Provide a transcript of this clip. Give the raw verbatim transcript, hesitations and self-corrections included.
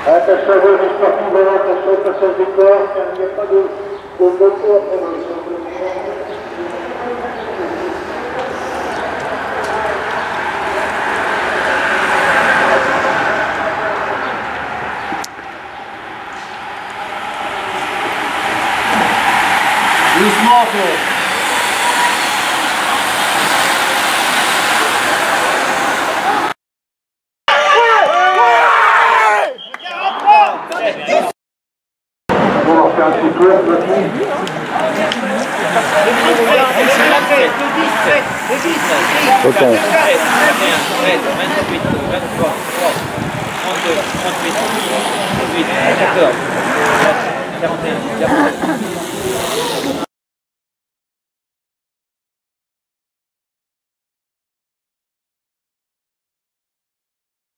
Attention à vos sportifs, attention au passage des corps, car il n'y a pas de, de moto après dans les centres. Doucement, Flo. Bon, on fait un petit tour, petit. Autant. vingt-huit, vingt-trois, trente-deux, trente-huit, trente-huit, quatorze.